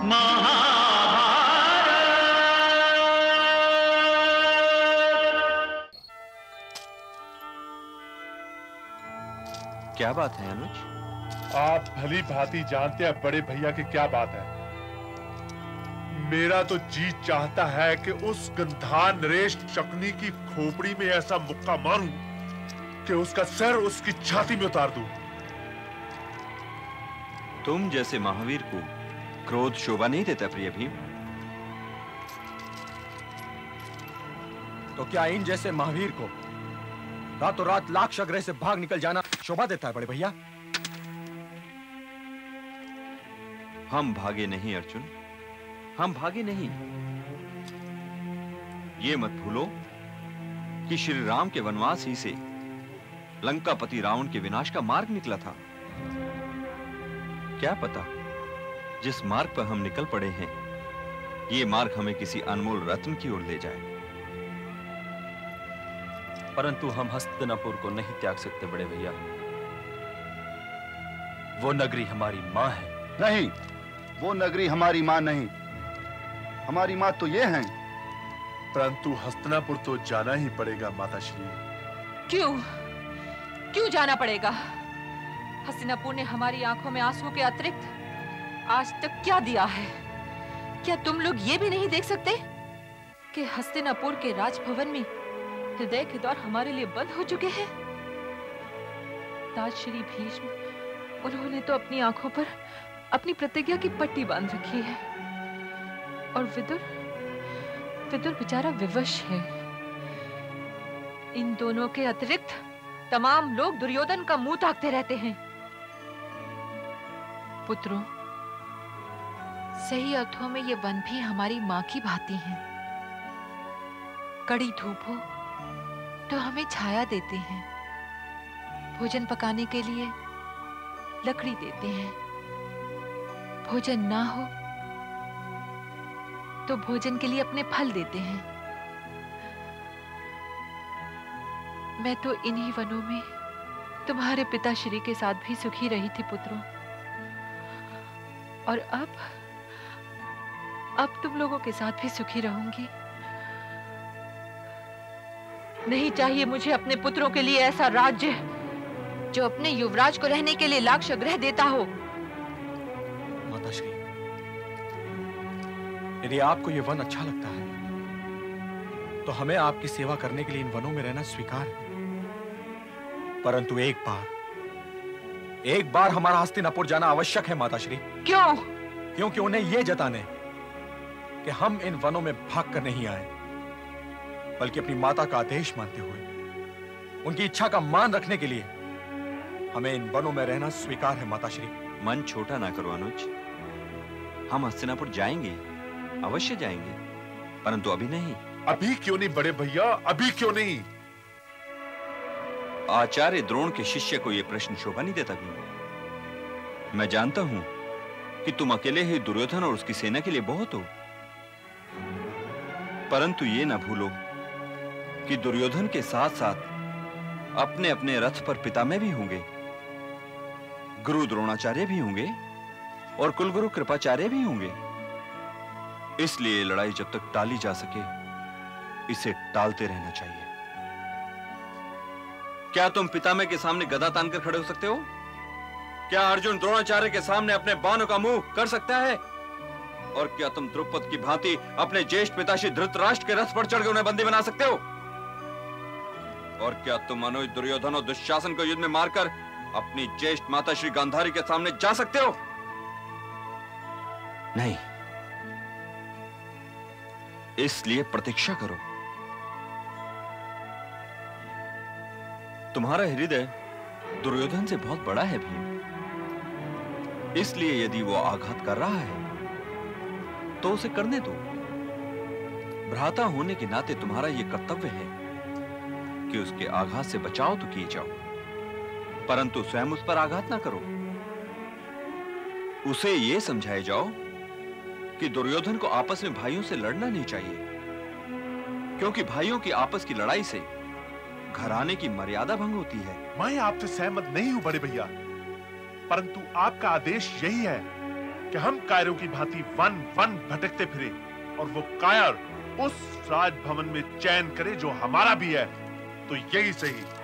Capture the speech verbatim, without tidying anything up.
क्या बात है अनुज? आप भली भांति जानते हैं बड़े भैया की क्या बात है। मेरा तो जी चाहता है कि उस गंधार नरेश शकुनी की खोपड़ी में ऐसा मुक्का मारूं कि उसका सर उसकी छाती में उतार दूं। तुम जैसे महावीर को क्रोध शोभा नहीं देता प्रिय भीम। तो क्या इन जैसे महावीर को रातों रात लाख शग्रह से भाग निकल जाना शोभा देता है बड़े भैया? हम भागे नहीं अर्जुन, हम भागे नहीं। ये मत भूलो कि श्री राम के वनवास ही से लंकापति रावण के विनाश का मार्ग निकला था। क्या पता जिस मार्ग पर हम निकल पड़े हैं ये मार्ग हमें किसी अनमोल रत्न की ओर ले जाए। परंतु हम हस्तिनापुर को नहीं त्याग सकते बड़े भैया। वो नगरी हमारी मां है। नहीं, वो नगरी हमारी मां नहीं, हमारी मां तो ये है। परंतु हस्तिनापुर तो जाना ही पड़ेगा माताश्री। क्यों क्यों जाना पड़ेगा? हस्तिनापुर ने हमारी आंखों में आंसू के अतिरिक्त आज तक क्या दिया है? क्या तुम लोग ये भी नहीं देख सकते कि हस्तिनापुर के राजभवन में हृदय के द्वार हमारे लिए बंद हो चुके हैं? ताज श्री भीष्म, उन्होंने तो अपनी आंखों पर अपनी प्रतिज्ञा की पट्टी बांध रखी है और विदुर विदुर बेचारा विवश है। इन दोनों के अतिरिक्त तमाम लोग दुर्योधन का मुंह ताकते रहते हैं। पुत्रों, सही अर्थों में ये वन भी हमारी मां की भांति हैं। कड़ी धूप हो तो हमें छाया देते हैं, भोजन पकाने के लिए लकड़ी देते हैं, भोजन ना हो तो भोजन के लिए अपने फल देते हैं। मैं तो इन्हीं वनों में तुम्हारे पिताश्री के साथ भी सुखी रही थी पुत्रों, और अब अब तुम लोगों के साथ भी सुखी रहूंगी। नहीं चाहिए मुझे अपने पुत्रों के लिए ऐसा राज्य जो अपने युवराज को रहने के लिए लाख शग्रह देता हो। माताश्री, यदि आपको यह वन अच्छा लगता है तो हमें आपकी सेवा करने के लिए इन वनों में रहना स्वीकार है। परंतु एक बार एक बार हमारा हस्तिनापुर जाना आवश्यक है माताश्री। क्यों? क्योंकि उन्हें यह जताने कि हम इन वनों में भाग कर नहीं आए, बल्कि अपनी माता का आदेश मानते हुए उनकी इच्छा का मान रखने के लिए हमें इन वनों में रहना स्वीकार है माताश्री। मन छोटा ना करो अनुज, हम हस्तिनापुर जाएंगे, अवश्य जाएंगे, परंतु अभी नहीं। अभी क्यों नहीं बड़े भैया, अभी क्यों नहीं? आचार्य द्रोण के शिष्य को यह प्रश्न शोभा नहीं देता भी। मैं जानता हूं कि तुम अकेले ही दुर्योधन और उसकी सेना के लिए बहुत हो, परंतु ये ना भूलो कि दुर्योधन के साथ साथ अपने अपने रथ पर पितामह भी होंगे, गुरु द्रोणाचार्य भी होंगे और कुलगुरु कृपाचार्य भी होंगे। इसलिए लड़ाई जब तक टाली जा सके इसे टालते रहना चाहिए। क्या तुम पितामह के सामने गदा तानकर खड़े हो सकते हो? क्या अर्जुन द्रोणाचार्य के सामने अपने बाणों का मुंह कर सकता है? और क्या तुम द्रुपद की भांति अपने ज्येष्ठ पिताश्री धृतराष्ट्र के रथ पर चढ़कर उन्हें बंदी बना सकते हो? और क्या तुम अनुज, दुर्योधन और दुशासन को युद्ध में मारकर अपनी ज्येष्ठ माता श्री गांधारी के सामने जा सकते हो? नहीं। इसलिए प्रतीक्षा करो। तुम्हारा हृदय दुर्योधन से बहुत बड़ा है भीम, इसलिए यदि वो आघात कर रहा है तो उसे करने दो। भ्राता होने के नाते तुम्हारा यह कर्तव्य है कि उसके आघात से बचाओ तो किए जाओ, परंतु स्वयं उस पर आघात ना करो। उसे यह समझाए जाओ कि दुर्योधन को आपस में भाइयों से लड़ना नहीं चाहिए, क्योंकि भाइयों की आपस की लड़ाई से घराने की मर्यादा भंग होती है। मैं आपसे सहमत नहीं हूं बड़े भैया, परंतु आपका आदेश यही है कि हम कायरों की भांति वन वन भटकते फिरे और वो कायर उस राजभवन में चैन करे जो हमारा भी है, तो यही सही।